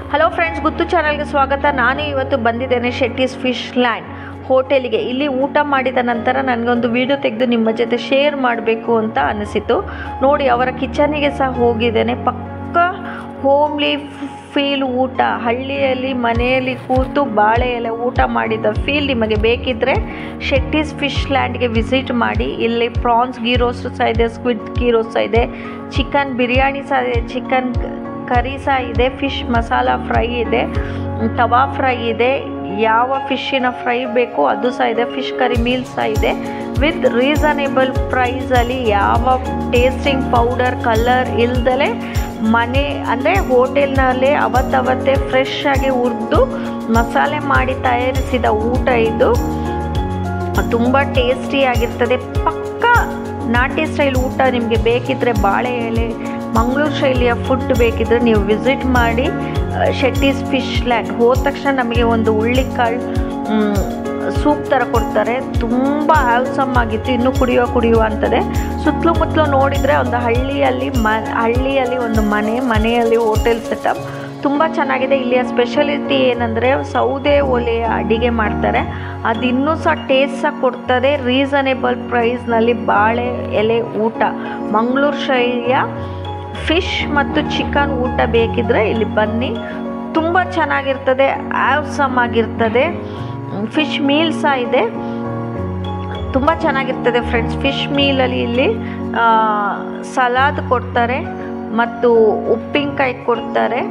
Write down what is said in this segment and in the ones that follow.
Hello friends, ಗುತ್ತು ಚಾನಲ್ಗೆ ಸ್ವಾಗತ. ನಾನು ಇವತ್ತು ಬಂದಿದ್ದೇನೆ ಶೆಟ್ಟೀಸ್ ಫಿಶ್ ಲ್ಯಾಂಡ್ ಹೋಟೆಲ್ಗೆ. ಇಲ್ಲಿ ಊಟ ಮಾಡಿದ ನಂತರ ನನಗೊಂದು ವಿಡಿಯೋ ತೆಗೆದು ನಿಮ್ಮ ಜೊತೆ ಶೇರ್ ಮಾಡಬೇಕು ಅಂತ ಅನಿಸಿತು. ನೋಡಿ, ಅವರ ಕಿಚನಿಗೆ ಸಹ ಹೋಗಿದ್ದೇನೆ. ಪಕ್ಕ ಹೋಮ್ಲಿ ಫೀಲ್ ಊಟ, ಹಳ್ಳಿಯಲ್ಲಿ ಮನೆಯಲ್ಲಿ ಕೂತು ಬಾಳೆ ಎಲೆ ಊಟ ಮಾಡಿದ ಫೀಲ್ ನಿಮಗೆ ಬೇಕಿದ್ದರೆ ಶೆಟ್ಟೀಸ್ ಫಿಶ್ ಲ್ಯಾಂಡ್ಗೆ ವಿಸಿಟ್ ಮಾಡಿ. ಇಲ್ಲಿ ಪ್ರಾನ್ಸ್ ಗೀ ರೋಸ್ಟ್ ಸಹ ಇದೆ, ಸ್ಕ್ವಿಡ್ ಗೀ ರೋಸ್ಟ್ ಸಹ ಇದೆ, ಚಿಕನ್ ಬಿರಿಯಾನಿ ಸಹ ಇದೆ, ಚಿಕನ್ ಕರಿ ಸಹ ಇದೆ, ಫಿಶ್ ಮಸಾಲ ಫ್ರೈ ಇದೆ, ತವಾ ಫ್ರೈ ಇದೆ, ಯಾವ ಫಿಶ್ಶಿನ ಫ್ರೈ ಬೇಕು ಅದು ಸಹ ಇದೆ, ಫಿಶ್ ಕರಿ ಮೀಲ್ ಸಹ ಇದೆ ವಿತ್ ರೀಸನೇಬಲ್ ಪ್ರೈಸಲ್ಲಿ. ಯಾವ ಟೇಸ್ಟಿಂಗ್ ಪೌಡರ್ ಕಲರ್ ಇಲ್ದಲೇ ಮನೆ ಅಂದರೆ ಹೋಟೆಲ್ನಲ್ಲೇ ಅವತ್ತವತ್ತೇ ಫ್ರೆಶ್ ಆಗಿ ಹುರಿದು ಮಸಾಲೆ ಮಾಡಿ ತಯಾರಿಸಿದ ಊಟ ಇದು. ತುಂಬ ಟೇಸ್ಟಿಯಾಗಿರ್ತದೆ. ಪಕ್ಕ ನಾಟಿ ಸ್ಟೈಲ್ ಊಟ ನಿಮಗೆ ಬೇಕಿದ್ದರೆ, ಬಾಳೆ ಎಲೆ ಮಂಗಳೂರು ಶೈಲಿಯ ಫುಡ್ ಬೇಕಿದ್ದರೆ ನೀವು ವಿಸಿಟ್ ಮಾಡಿ ಶೆಟ್ಟೀಸ್ ಫಿಶ್ ಲ್ಯಾಂಡ್. ಹೋದ ತಕ್ಷಣ ನಮಗೆ ಒಂದು ಹುಳ್ಳಿಕಾಳು ಸೂಪ್ ಥರ ಕೊಡ್ತಾರೆ, ತುಂಬ ಆಲ್ಸಮ್ ಆಗಿತ್ತು. ಇನ್ನೂ ಕುಡಿಯುವ ಅಂತದೆ. ಸುತ್ತಲೂ ಮುತ್ತಲೂ ನೋಡಿದರೆ ಒಂದು ಹಳ್ಳಿಯಲ್ಲಿ ಒಂದು ಮನೆಯಲ್ಲಿ ಹೋಟೆಲ್ ಸೆಟಪ್ ತುಂಬ ಚೆನ್ನಾಗಿದೆ. ಇಲ್ಲಿಯ ಸ್ಪೆಷಾಲಿಟಿ ಏನಂದರೆ ಸೌದೆ ಒಲೆಯ ಅಡಿಗೆ ಮಾಡ್ತಾರೆ, ಅದು ಇನ್ನೂ ಸಹ ಟೇಸ್ಟ್ ಸಹ ಕೊಡ್ತದೆ ರೀಸನೇಬಲ್ ಪ್ರೈಸ್ನಲ್ಲಿ. ಬಾಳೆ ಎಲೆ ಊಟ, ಮಂಗಳೂರು ಶೈಲಿಯ ಫಿಶ್ ಮತ್ತು ಚಿಕನ್ ಊಟ ಬೇಕಿದ್ದರೆ ಇಲ್ಲಿ ಬನ್ನಿ, ತುಂಬ ಚೆನ್ನಾಗಿರ್ತದೆ, ಆಸಮ್ ಆಗಿರ್ತದೆ. ಫಿಶ್ ಮೀಲ್ ಸಹ ಇದೆ, ತುಂಬ ಚೆನ್ನಾಗಿರ್ತದೆ ಫ್ರೆಂಡ್ಸ್. ಫಿಶ್ ಮೀಲಲ್ಲಿ ಇಲ್ಲಿ ಸಲಾದ್ ಕೊಡ್ತಾರೆ ಮತ್ತು ಉಪ್ಪಿನಕಾಯಿ ಕೊಡ್ತಾರೆ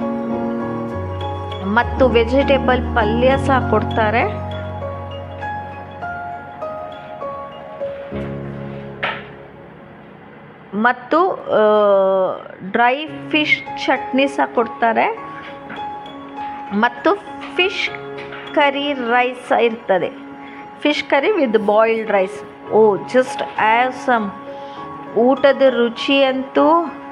ಮತ್ತು ವೆಜಿಟೇಬಲ್ ಪಲ್ಯ ಸಹ ಕೊಡ್ತಾರೆ. ಮತ್ತು ಡ್ರೈ ಫಿಶ್ ಚಟ್ನಿ ಸಹ ಕೊಡ್ತಾರೆ ಮತ್ತು ಫಿಶ್ ಕರಿ ರೈಸ್ ಇರ್ತದೆ, fish curry with boiled rice. Oh just awesome. ಊಟದ ರುಚಿ ಅಂತೂ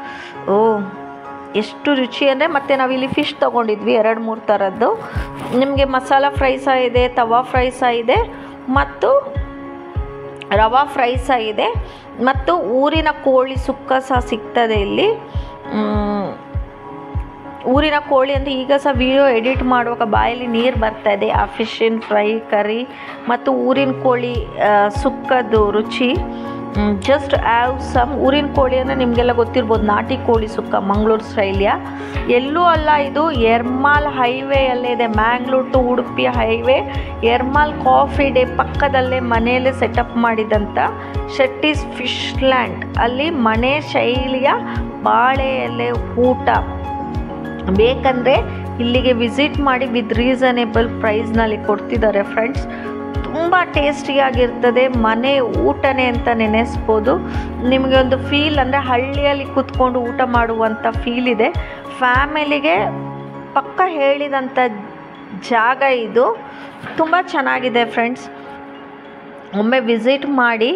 ಎಷ್ಟು ರುಚಿ ಅಂದರೆ, ಮತ್ತು ನಾವಿಲ್ಲಿ ಫಿಶ್ ತೊಗೊಂಡಿದ್ವಿ 2-3 ಥರದ್ದು. ನಿಮಗೆ ಮಸಾಲ ಫ್ರೈ ಸಹ ಇದೆ, ತವಾ ಫ್ರೈ ಸಹ ಇದೆ ಮತ್ತು ರವಾ ಫ್ರೈ ಸಹ ಇದೆ ಮತ್ತು ಊರಿನ ಕೋಳಿ ಸುಕ್ಕ ಸಹ ಸಿಗ್ತದೆ ಇಲ್ಲಿ. ಊರಿನ ಕೋಳಿ ಅಂತ ಈಗ ಸಹ ವಿಡಿಯೋ ಎಡಿಟ್ ಮಾಡುವಾಗ ಬಾಯಲ್ಲಿ ನೀರು ಬರ್ತಾಯಿದೆ. ಆ ಫಿಶಿನ ಫ್ರೈ ಕರಿ ಮತ್ತು ಊರಿನ ಕೋಳಿ ಸುಕ್ಕದ್ದು ರುಚಿ ಜಸ್ಟ್ ಆಸಮ್. ಊರಿನ ಕೋಳಿ ಅಂದರೆ ನಿಮಗೆಲ್ಲ ಗೊತ್ತಿರ್ಬೋದು, ನಾಟಿ ಕೋಳಿ ಸುಕ್ಕ ಮಂಗಳೂರು ಶೈಲಿಯ. ಎಲ್ಲೂ ಅಲ್ಲ, ಇದು ಎರ್ಮಾಲ್ ಹೈವೇಯಲ್ಲೇ ಇದೆ, Mangalore to Udupi highway. Ermal coffee day ಪಕ್ಕದಲ್ಲೇ ಮನೆಯಲ್ಲೇ ಸೆಟಪ್ ಮಾಡಿದಂಥ ಶೆಟ್ಟೀಸ್ ಫಿಶ್ ಲ್ಯಾಂಡ್. ಅಲ್ಲಿ ಮನೆ ಶೈಲಿಯ ಬಾಳೆ ಎಲೆ ಊಟ ಬೇಕಂದರೆ ಇಲ್ಲಿಗೆ ವಿಸಿಟ್ ಮಾಡಿ. ವಿತ್ ರೀಸನೇಬಲ್ ಪ್ರೈಸ್ನಲ್ಲಿ ಕೊಡ್ತಿದ್ದಾರೆ ಫ್ರೆಂಡ್ಸ್. ತುಂಬ ಟೇಸ್ಟಿಯಾಗಿರ್ತದೆ, ಮನೆ ಊಟನೇ ಅಂತ ನೆನೆಸ್ಬೋದು. ನಿಮಗೆ ಒಂದು ಫೀಲ್ ಅಂದರೆ ಹಳ್ಳಿಯಲ್ಲಿ ಕೂತ್ಕೊಂಡು ಊಟ ಮಾಡುವಂಥ ಫೀಲ್ ಇದೆ. ಫ್ಯಾಮಿಲಿಗೆ ಪಕ್ಕ ಹೇಳಿದಂಥ ಜಾಗ ಇದು. ತುಂಬ ಚೆನ್ನಾಗಿದೆ ಫ್ರೆಂಡ್ಸ್, ಒಮ್ಮೆ ವಿಸಿಟ್ ಮಾಡಿ.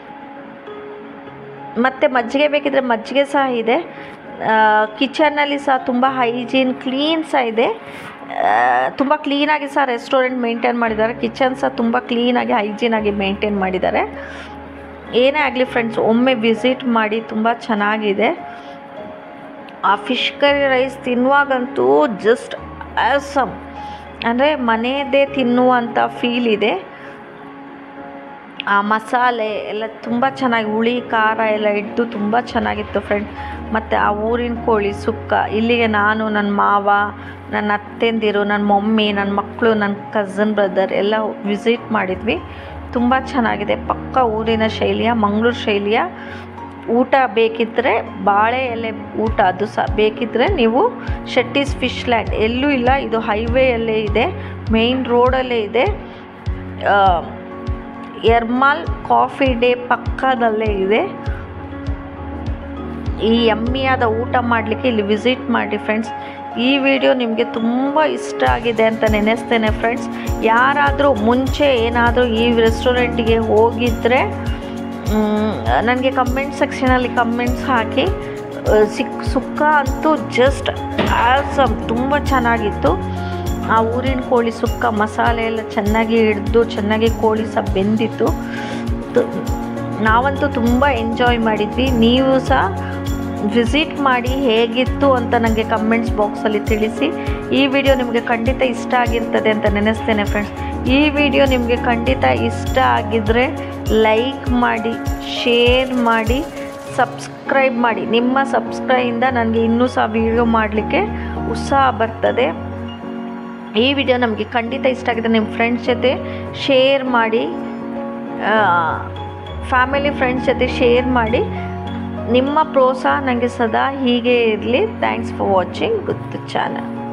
ಮತ್ತು ಮಜ್ಜಿಗೆ ಬೇಕಿದ್ರೆ ಮಜ್ಜಿಗೆ ಸಹ ಇದೆ. ಕಿಚನ್ನಲ್ಲಿ ಸಹ ತುಂಬ ಹೈಜೀನ್ ಕ್ಲೀನ್ ಸಹ ಇದೆ. ತುಂಬ ಕ್ಲೀನಾಗಿ ಸಹ ರೆಸ್ಟೋರೆಂಟ್ ಮೇಂಟೈನ್ ಮಾಡಿದ್ದಾರೆ. ಕಿಚನ್ ಸಹ ತುಂಬ ಕ್ಲೀನಾಗಿ ಹೈಜೀನಾಗಿ ಮೇಂಟೈನ್ ಮಾಡಿದ್ದಾರೆ. ಏನೇ ಆಗಲಿ ಫ್ರೆಂಡ್ಸ್, ಒಮ್ಮೆ ವಿಸಿಟ್ ಮಾಡಿ, ತುಂಬ ಚೆನ್ನಾಗಿದೆ. ಆ ಫಿಶ್ ಕರಿ ರೈಸ್ ತಿನ್ನುವಾಗಂತೂ ಜಸ್ಟ್ ಆಸಮ್, ಅಂದರೆ ಮನೆಯದೇ ತಿನ್ನುವಂಥ ಫೀಲ್ ಇದೆ. ಆ ಮಸಾಲೆ ಎಲ್ಲ ತುಂಬ ಚೆನ್ನಾಗಿ, ಹುಳಿ ಖಾರ ಎಲ್ಲ ಇಟ್ಟು ತುಂಬ ಚೆನ್ನಾಗಿತ್ತು ಫ್ರೆಂಡ್. ಮತ್ತು ಆ ಊರಿನ ಕೋಳಿ ಸುಕ್ಕ, ಇಲ್ಲಿಗೆ ನಾನು, ನನ್ನ ಮಾವ, ನನ್ನ ಅತ್ತೆಂದಿರು, ನನ್ನ ಮಮ್ಮಿ, ನನ್ನ ಮಕ್ಕಳು, ನನ್ನ ಕಝನ್ ಬ್ರದರ್ ಎಲ್ಲ ವಿಸಿಟ್ ಮಾಡಿದ್ವಿ. ತುಂಬ ಚೆನ್ನಾಗಿದೆ. ಪಕ್ಕ ಊರಿನ ಶೈಲಿಯ ಮಂಗಳೂರು ಶೈಲಿಯ ಊಟ ಬೇಕಿದ್ದರೆ, ಬಾಳೆ ಎಲೆ ಊಟ ಅದು ಸಹ ಬೇಕಿದ್ದರೆ ನೀವು ಶೆಟ್ಟೀಸ್ ಫಿಶ್ ಲ್ಯಾಂಡ್, ಎಲ್ಲೂ ಇಲ್ಲ, ಇದು ಹೈವೇಯಲ್ಲೇ ಇದೆ, ಮೇಯ್ನ್ ರೋಡಲ್ಲೇ ಇದೆ. ಎರ್ಮಾಲ್ ಕಾಫಿ ಡೇ ಪಕ್ಕದಲ್ಲೇ ಇದೆ. ಈ ಯಮ್ಮಿಯಾದ ಊಟ ಮಾಡಲಿಕ್ಕೆ ಇಲ್ಲಿ ವಿಸಿಟ್ ಮಾಡಿ ಫ್ರೆಂಡ್ಸ್. ಈ ವಿಡಿಯೋ ನಿಮಗೆ ತುಂಬ ಇಷ್ಟ ಆಗಿದೆ ಅಂತ ನೆನೆಸ್ತೇನೆ ಫ್ರೆಂಡ್ಸ್. ಯಾರಾದರೂ ಮುಂಚೆ ಏನಾದರೂ ಈ ರೆಸ್ಟೋರೆಂಟಿಗೆ ಹೋಗಿದ್ದರೆ ನನಗೆ ಕಮೆಂಟ್ ಸೆಕ್ಷನಲ್ಲಿ ಕಮೆಂಟ್ಸ್ ಹಾಕಿ. ಸುಕ್ಕ ಅಂತೂ ಜಸ್ಟ್ ಆಸಮ್, ತುಂಬ ಚೆನ್ನಾಗಿತ್ತು. ಆ ಊರಿನ ಕೋಳಿ ಸುಕ್ಕ ಮಸಾಲೆ ಎಲ್ಲ ಚೆನ್ನಾಗಿ ಹಿಡಿದು, ಚೆನ್ನಾಗಿ ಕೋಳಿ ಸಹ ಬೆಂದಿತ್ತು. ನಾವಂತೂ ತುಂಬ ಎಂಜಾಯ್ ಮಾಡಿದ್ವಿ. ನೀವು ಸಹ ವಿಸಿಟ್ ಮಾಡಿ ಹೇಗಿತ್ತು ಅಂತ ನನಗೆ ಕಮೆಂಟ್ಸ್ ಬಾಕ್ಸಲ್ಲಿ ತಿಳಿಸಿ. ಈ ವಿಡಿಯೋ ನಿಮಗೆ ಖಂಡಿತ ಇಷ್ಟ ಆಗಿರ್ತದೆ ಅಂತ ನೆನೆಸ್ತೇನೆ ಫ್ರೆಂಡ್ಸ್. ಈ ವಿಡಿಯೋ ನಿಮಗೆ ಖಂಡಿತ ಇಷ್ಟ ಆಗಿದ್ದರೆ ಲೈಕ್ ಮಾಡಿ, ಶೇರ್ ಮಾಡಿ, ಸಬ್ಸ್ಕ್ರೈಬ್ ಮಾಡಿ. ನಿಮ್ಮ ಸಬ್ಸ್ಕ್ರೈಬಿಂದ ನನಗೆ ಇನ್ನೂ ಸಹ ವಿಡಿಯೋ ಮಾಡಲಿಕ್ಕೆ ಉತ್ಸಾಹ ಬರ್ತದೆ. ಈ ವಿಡಿಯೋ ನಮಗೆ ಖಂಡಿತ ಇಷ್ಟ ಆಗಿದೆ, ನಿಮ್ಮ ಫ್ರೆಂಡ್ಸ್ ಜೊತೆ ಶೇರ್ ಮಾಡಿ, ಫ್ಯಾಮಿಲಿ ಫ್ರೆಂಡ್ಸ್ ಜೊತೆ ಶೇರ್ ಮಾಡಿ. ನಿಮ್ಮ ಪ್ರೋತ್ಸಾಹ ನನಗೆ ಸದಾ ಹೀಗೆ ಇರಲಿ. Thanks for watching Guttu channel.